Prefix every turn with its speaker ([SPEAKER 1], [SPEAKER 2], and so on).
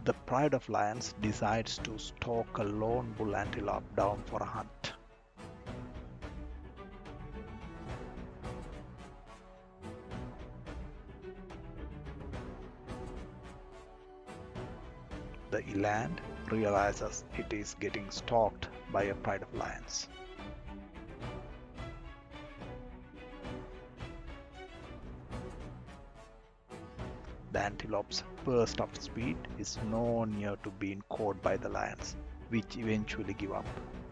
[SPEAKER 1] The pride of lions decides to stalk a lone bull antelope down for a hunt. The eland realizes it is getting stalked by a pride of lions. The antelope's burst of speed is no near to being caught by the lions, which eventually give up.